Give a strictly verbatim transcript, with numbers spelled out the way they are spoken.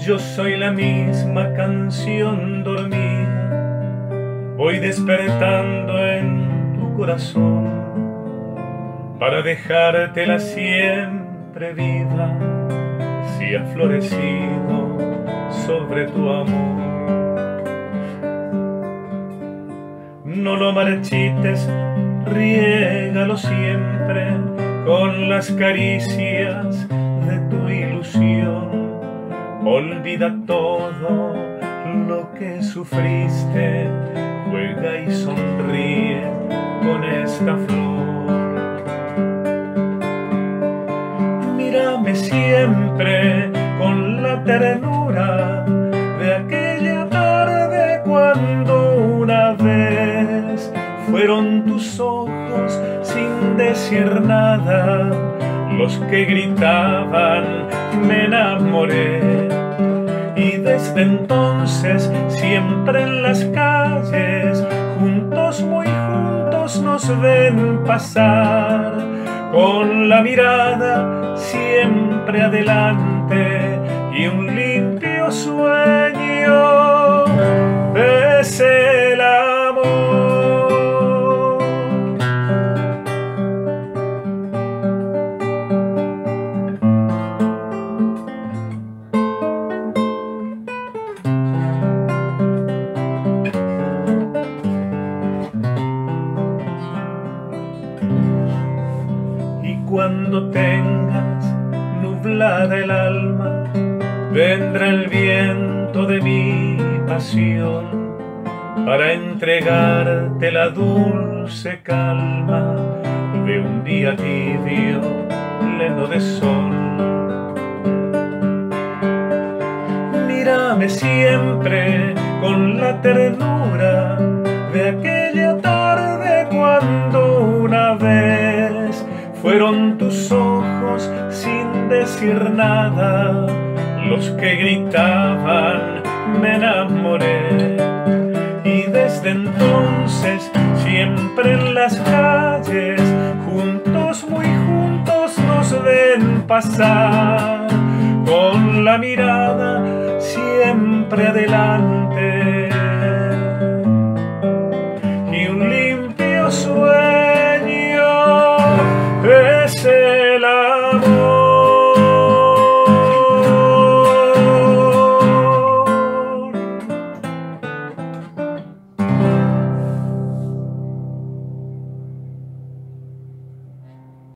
Yo soy la misma canción dormida, voy despertando en tu corazón para dejártela siempre viva, si ha florecido sobre tu amor. No lo marchites, riégalo siempre con las caricias de tu ilusión. Olvida todo lo que sufriste, juega y sonríe con esta flor. Mírame siempre con la ternura de aquella tarde cuando una vez fueron tus ojos sin decir nada los que gritaban me enamoré. Y desde entonces siempre en las calles juntos, muy juntos nos ven pasar, con la mirada siempre adelante y un limpio sueño es el amor. Cuando tengas nublada el alma, vendrá el viento de mi pasión para entregarte la dulce calma de un día tibio, lleno de sol. Mírame siempre con la ternura de aquella tarde cuando una vez fueron tus ojos sin decir nada los que gritaban me enamoré. Y desde entonces siempre en las calles juntos, muy juntos nos ven pasar, con la mirada siempre adelante